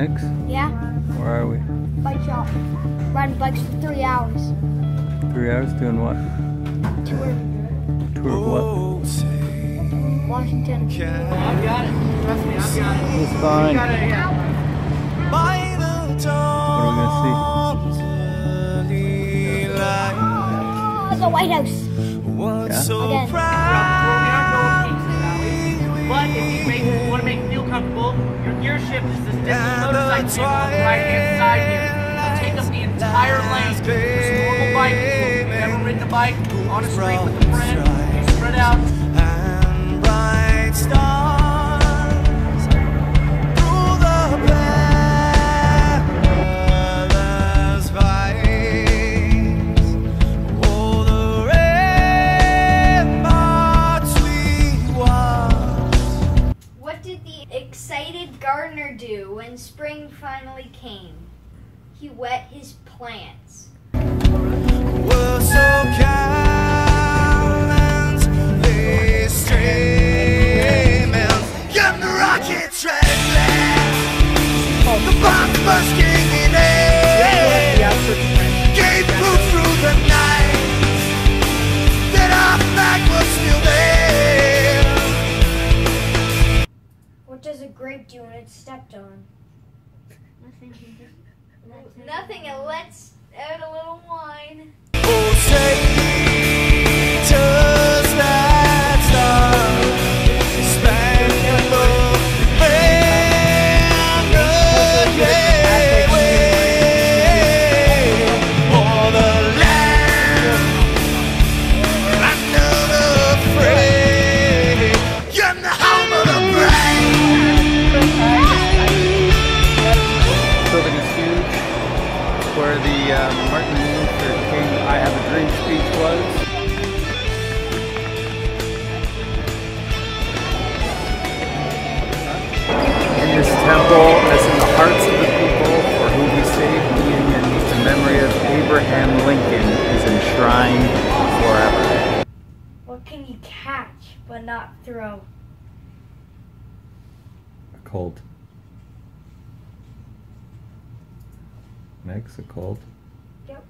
Nix? Yeah? Where are we? Bike shop. Riding bikes for 3 hours. 3 hours doing what? Tour. Tour of what? Washington. I've got it. Trust me, I've got it. It's fine. Got it, yeah. What are we gonna Oh, the White House. see? Yeah? Again. But if you want to make it feel comfortable, your gear shift is this motorcycle vehicle on the right-hand side here. It'll take up the entire lane. This normal bike, if you've never ridden a bike on a street with a friend, you spread out. Excited gardener do when spring finally came? He wet his plants. We're so calm, they streaming. Get the rocket treadless, the bombs bursting in air. Gave proof through the night that our flag was still there. What does a grape do when it's stepped on? Nothing. It lets out a little wine. Oh, say, does that star spangled banner yet wave for the land under the fray? You're the home of the brave. Building is huge. Where the Martin Luther King I Have a Dream speech was. In this temple, as in the hearts of the people for whom we say the Union, the memory of Abraham Lincoln is enshrined forever. What can you catch but not throw? A cold. Makes a cold. Yep.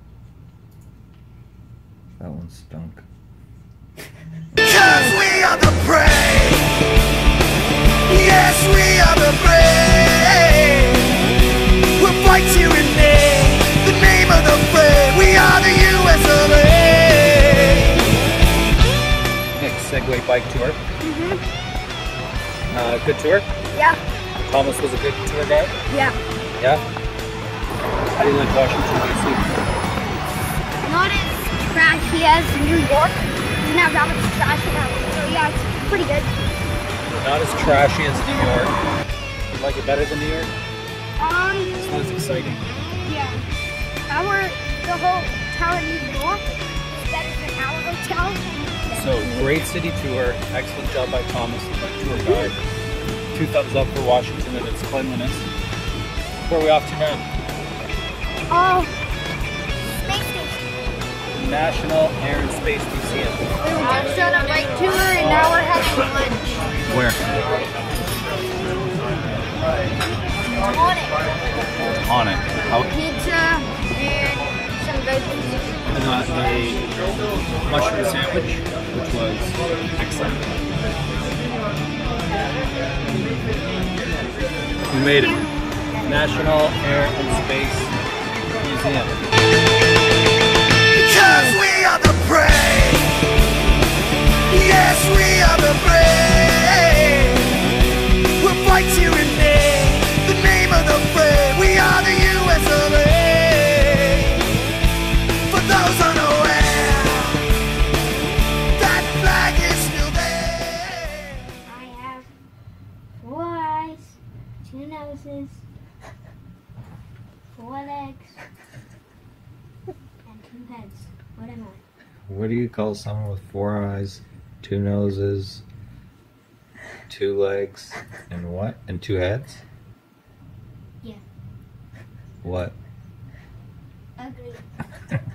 That one stunk. 'Cause we are the brave. Yes, we are the brave. We'll fight you in the name of the brave. We are the US of A. Next Segway bike tour. Good tour? Yeah. Thomas was a good tour guide? Yeah. Yeah? How do you like Washington, D.C.? Not as trashy as New York. Doesn't have that much trash in it. So yeah, it's pretty good. Not as trashy as New York. You like it better than New York? It's not as exciting. Yeah. The hotel in New York is better than our hotel. So, great city tour. Excellent job by Thomas, the tour guide. 2 thumbs up for Washington and its cleanliness. Where are we off to now? Oh, Space Station. National Air and Space Museum. We were just on a bike tour and now we're having lunch. Where? On it. On it. How? Pizza and some veggies. And the mushroom sandwich, which was excellent. We made it. National Air and Space Museum. Because we are the brave. Yes, we are the brave. We'll fight you in the name of the brave. We are the US of A. For those unaware, that flag is still there. I have 4 eyes, 2 noses, 4 legs, and 2 heads. What am I? What do you call someone with 4 eyes, 2 noses, 2 legs, and what? And 2 heads? Yeah. What? Ugly.